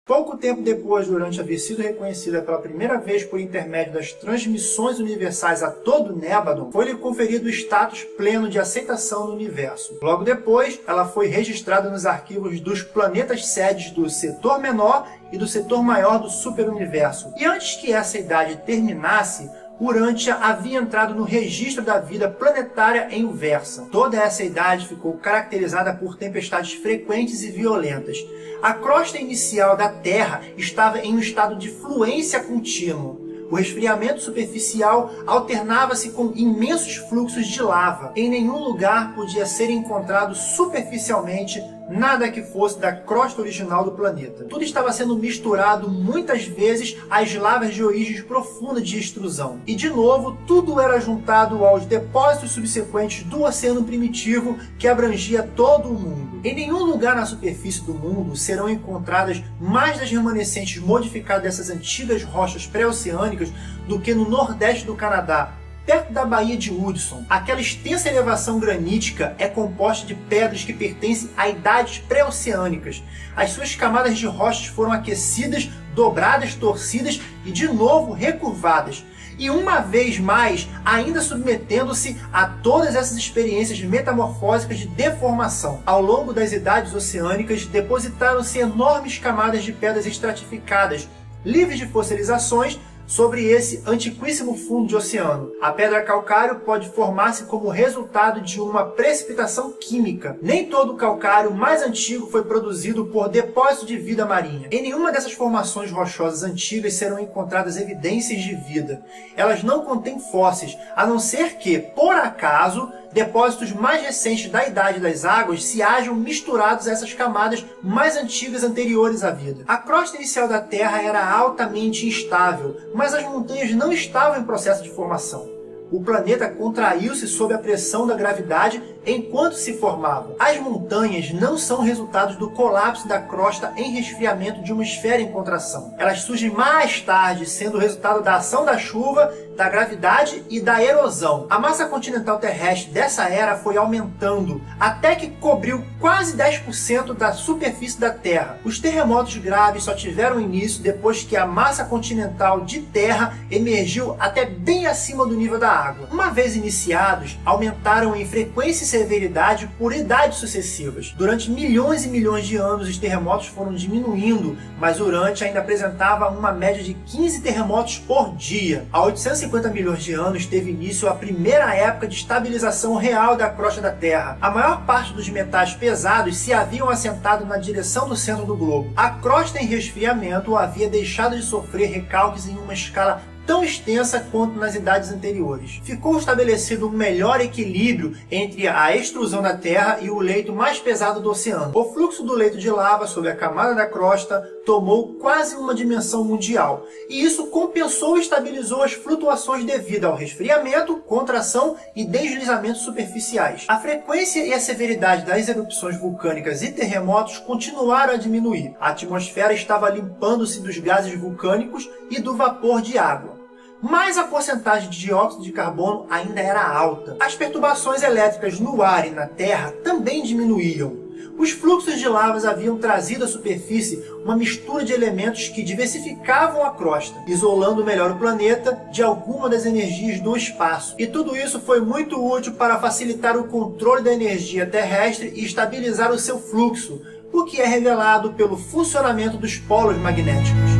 Pouco tempo depois, durante haver sido reconhecida pela primeira vez por intermédio das transmissões universais a todo Nébadon, foi-lhe conferido o status pleno de aceitação no universo. Logo depois, ela foi registrada nos arquivos dos planetas sedes do setor menor e do setor maior do superuniverso. E antes que essa idade terminasse, Urantia havia entrado no registro da vida planetária em Uversa. Toda essa idade ficou caracterizada por tempestades frequentes e violentas. A crosta inicial da Terra estava em um estado de fluência contínua. O resfriamento superficial alternava-se com imensos fluxos de lava. Em nenhum lugar podia ser encontrado superficialmente nada que fosse da crosta original do planeta. Tudo estava sendo misturado muitas vezes às lavas de origens profundas de extrusão. E de novo, tudo era juntado aos depósitos subsequentes do oceano primitivo que abrangia todo o mundo. Em nenhum lugar na superfície do mundo serão encontradas mais das remanescentes modificadas dessas antigas rochas pré-oceânicas do que no nordeste do Canadá, perto da Baía de Hudson. Aquela extensa elevação granítica é composta de pedras que pertencem a idades pré-oceânicas. As suas camadas de rochas foram aquecidas, dobradas, torcidas e de novo recurvadas. E uma vez mais, ainda submetendo-se a todas essas experiências metamorfósicas de deformação. Ao longo das idades oceânicas, depositaram-se enormes camadas de pedras estratificadas, livres de fossilizações, sobre esse antiquíssimo fundo de oceano. A pedra calcário pode formar-se como resultado de uma precipitação química. Nem todo o calcário mais antigo foi produzido por depósito de vida marinha. Em nenhuma dessas formações rochosas antigas serão encontradas evidências de vida. Elas não contêm fósseis, a não ser que, por acaso, depósitos mais recentes da Idade das Águas se hajam misturados a essas camadas mais antigas anteriores à vida. A crosta inicial da Terra era altamente instável, mas as montanhas não estavam em processo de formação. O planeta contraiu-se sob a pressão da gravidade enquanto se formavam. As montanhas não são resultados do colapso da crosta em resfriamento de uma esfera em contração. Elas surgem mais tarde, sendo o resultado da ação da chuva, da gravidade e da erosão. A massa continental terrestre dessa era foi aumentando, até que cobriu quase 10% da superfície da Terra. Os terremotos graves só tiveram início depois que a massa continental de terra emergiu até bem acima do nível da água. Uma vez iniciados, aumentaram em frequência e severidade por idades sucessivas. Durante milhões e milhões de anos, os terremotos foram diminuindo, mas Urantia ainda apresentava uma média de 15 terremotos por dia. Há 850 milhões de anos teve início a primeira época de estabilização real da crosta da Terra. A maior parte dos metais pesados se haviam assentado na direção do centro do globo. A crosta em resfriamento havia deixado de sofrer recalques em uma escala tão extensa quanto nas idades anteriores. Ficou estabelecido um melhor equilíbrio entre a extrusão da Terra e o leito mais pesado do oceano. O fluxo do leito de lava sobre a camada da crosta tomou quase uma dimensão mundial, e isso compensou e estabilizou as flutuações devido ao resfriamento, contração e deslizamentos superficiais. A frequência e a severidade das erupções vulcânicas e terremotos continuaram a diminuir. A atmosfera estava limpando-se dos gases vulcânicos e do vapor de água. Mas a porcentagem de dióxido de carbono ainda era alta. As perturbações elétricas no ar e na Terra também diminuíam. Os fluxos de lavas haviam trazido à superfície uma mistura de elementos que diversificavam a crosta, isolando melhor o planeta de alguma das energias do espaço. E tudo isso foi muito útil para facilitar o controle da energia terrestre e estabilizar o seu fluxo, o que é revelado pelo funcionamento dos polos magnéticos.